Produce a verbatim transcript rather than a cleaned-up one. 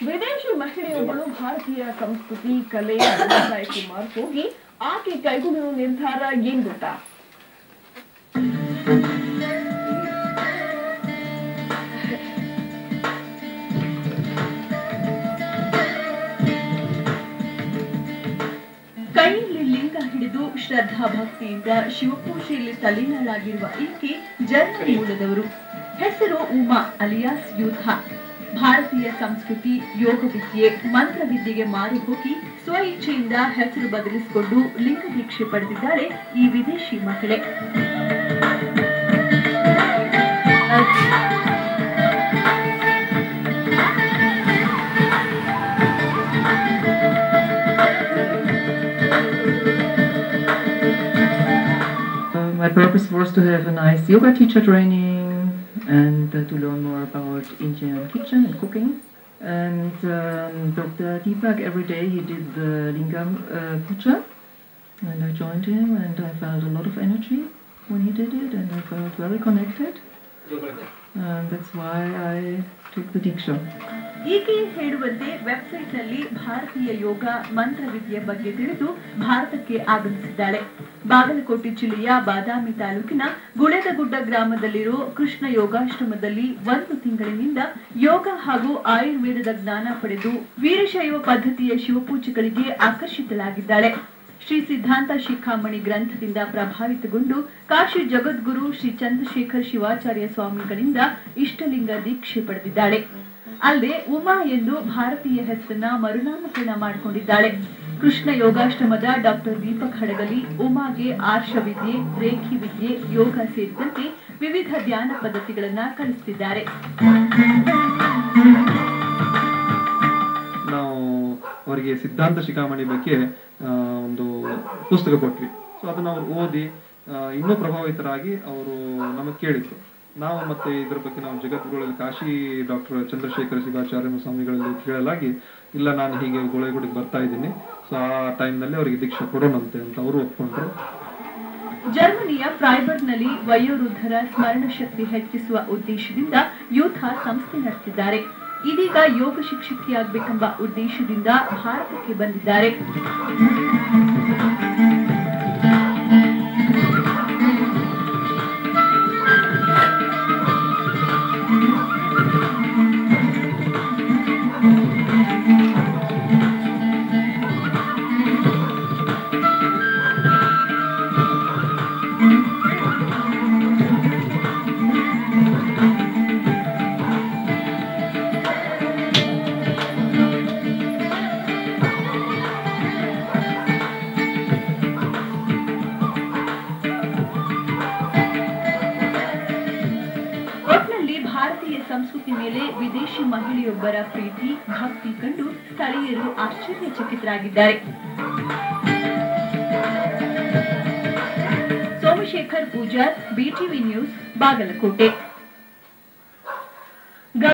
ವಿದೇಶಿ ಮಹಿಳೆಯೊಬ್ಬಳು ಭಾರತೀಯ ಸಂಸ್ಕೃತಿ ಕಲೆ ವ್ಯವಸಾಯಕ್ಕೆ ಮಾರ್ಕ್ ಹೋಗಿ ಆಕೆ ಕೈಗೊಂಡಿರೋ ನಿರ್ಧಾರ ಏನ್ ಗೊತ್ತಾ? ಕೈಯಲ್ಲಿ ಲಿಂಗ ಹಿಡಿದು ಶ್ರದ್ಧಾ ಭಕ್ತಿಯಿಂದ ಶಿವಪೂಜೆಯಲ್ಲಿ ತಲೆನಾಳಾಗಿರುವ ಈಕೆ ಜರ್ಮನ್ ಮೂಲದವರು. ಹೆಸರು ಉಮಾ ಅಲಿಯಾಸ್ ಯೂಥಾ. ಭಾರತೀಯ ಸಂಸ್ಕೃತಿ, ಯೋಗ ವಿದ್ಯೆ, ಮಂತ್ರವಿದ್ಯೆಗೆ ಮಾರು ಹೋಗಿ ಸ್ವ ಇಚ್ಛೆಯಿಂದ ಹೆಸರು ಬದಲಿಸಿಕೊಂಡು ಲಿಂಗ ದೀಕ್ಷೆ ಪಡೆದಿದ್ದಾಳೆ ಈ ವಿದೇಶಿ ಮಹಿಳೆ. My purpose was to have a nice yoga teacher training and uh, to learn more about Indian kitchen and cooking. And um, Doctor Deepak, every day he did the Linga uh, Puja, and I joined him and I felt a lot of energy when he did it, and I felt very connected. And that's why I took the Deeksha. ಈಕೆ ಹೇಳುವಂತೆ website ನಲ್ಲಿ ಭಾರತೀಯ ಯೋಗ ಮಂತ್ರವಿದ್ಯೆ ಬಗ್ಗೆ ತಿಳಿದು ಭಾರತಕ್ಕೆ ಆಗಮಿಸಿದ್ದಾಳೆ. ಬಾಗಲಕೋಟೆ ಜಿಲ್ಲೆಯ ಬಾದಾಮಿ ತಾಲೂಕಿನ ಗುಳೆದಗುಡ್ಡ ಗ್ರಾಮದಲ್ಲಿರೋ ಕೃಷ್ಣ ಯೋಗಾಶ್ರಮದಲ್ಲಿ ಒಂದು ತಿಂಗಳಿನಿಂದ ಯೋಗ ಹಾಗೂ ಆಯುರ್ವೇದದ ಜ್ಞಾನ ಪಡೆದು ವೀರಶೈವ ಪದ್ಧತಿಯ ಶಿವಪೂಜೆಗಳಿಗೆ ಆಕರ್ಷಿತಳಾಗಿದ್ದಾಳೆ. ಶ್ರೀ ಸಿದ್ಧಾಂತ ಶಿಖಾಮಣಿ ಗ್ರಂಥದಿಂದ ಪ್ರಭಾವಿತಗೊಂಡು ಕಾಶಿ ಜಗದ್ಗುರು ಶ್ರೀ ಚಂದ್ರಶೇಖರ್ ಶಿವಾಚಾರ್ಯ ಸ್ವಾಮಿಗಳಿಂದ ಇಷ್ಟಲಿಂಗ ದೀಕ್ಷೆ ಪಡೆದಿದ್ದಾಳೆ. ಅಲ್ಲದೆ ಉಮಾ ಎಂದು ಭಾರತೀಯ ಹೆಸರನ್ನ ಮರುನಾಮಕರಣ ಮಾಡಿಕೊಂಡಿದ್ದಾಳೆ. ಕೃಷ್ಣ ಯೋಗಾಶ್ರಮದ ಡಾಕ್ಟರ್ ದೀಪಕ್ ಹಡಗಲಿ ಉಮಾಗೆ ಆರ್ಷ ವಿದ್ಯೆ, ರೇಖಿ ವಿದ್ಯೆ, ಯೋಗ ಸೇರಿದಂತೆ ವಿವಿಧ ಧ್ಯಾನ ಪದ್ಧತಿಗಳನ್ನ ಕಲಿಸುತ್ತಿದ್ದಾರೆ. ನಾವು ಅವರಿಗೆ ಸಿದ್ಧಾಂತ ಶಿಖಾಮಣಿ ಬಗ್ಗೆ ಒಂದು ಪುಸ್ತಕ ಕೊಟ್ವಿ. ಸೊ ಅದನ್ನ ಅವ್ರು ಓದಿ ಇನ್ನೂ ಪ್ರಭಾವಿತರಾಗಿ ಅವರು ನಮಗೆ ಕೇಳಿದ್ರು. ನಾವು ಮತ್ತೆ ಇದ್ರ ಬಗ್ಗೆ ನಾವು ಜಗದ್ಗುರುಗಳಲ್ಲಿ ಕಾಶಿ ಡಾಕ್ಟರ್ ಚಂದ್ರಶೇಖರ ಶಿವಾಚಾರ್ಯ ಸ್ವಾಮಿಗಳಲ್ಲಿ ಕೇಳಲಾಗಿ, ಇಲ್ಲ ನಾನು ಹೀಗೆ ಗುಳೆಗುಡಿಗೆ ಬರ್ತಾ ಇದ್ದೀನಿ, ಸೊ ಆ ಟೈಮ್ನಲ್ಲಿ ಅವರಿಗೆ ದೀಕ್ಷಾ ಕೊಡೋಣಂತೆ ಅಂತ ಅವರು ಒಪ್ಕೊಂಡ್ರು. ಜರ್ಮನಿಯ ಫ್ರೈಬರ್ಗ್ನಲ್ಲಿ ವಯೋವೃದ್ಧರ ಸ್ಮರಣ ಶಕ್ತಿ ಹೆಚ್ಚಿಸುವ ಉದ್ದೇಶದಿಂದ ಯೂಥ ಸಂಸ್ಥೆ ನಡೆಸಿದ್ದಾರೆ. ಇದೀಗ ಯೋಗ ಶಿಕ್ಷಕಿಯಾಗಬೇಕೆಂಬ ಉದ್ದೇಶದಿಂದ ಭಾರತಕ್ಕೆ ಬಂದಿದ್ದಾರೆ. ಭಾರತೀಯ ಸಂಸ್ಕೃತಿ ಮೇಲೆ ವಿದೇಶಿ ಮಹಿಳೆಯೊಬ್ಬರ ಪ್ರೀತಿ ಭಕ್ತಿ ಕಂಡು ಸ್ಥಳೀಯರು ಆಶ್ಚರ್ಯಚಕಿತರಾಗಿದ್ದಾರೆ. Somashekhar Pujar, BTV news, Bagalkot.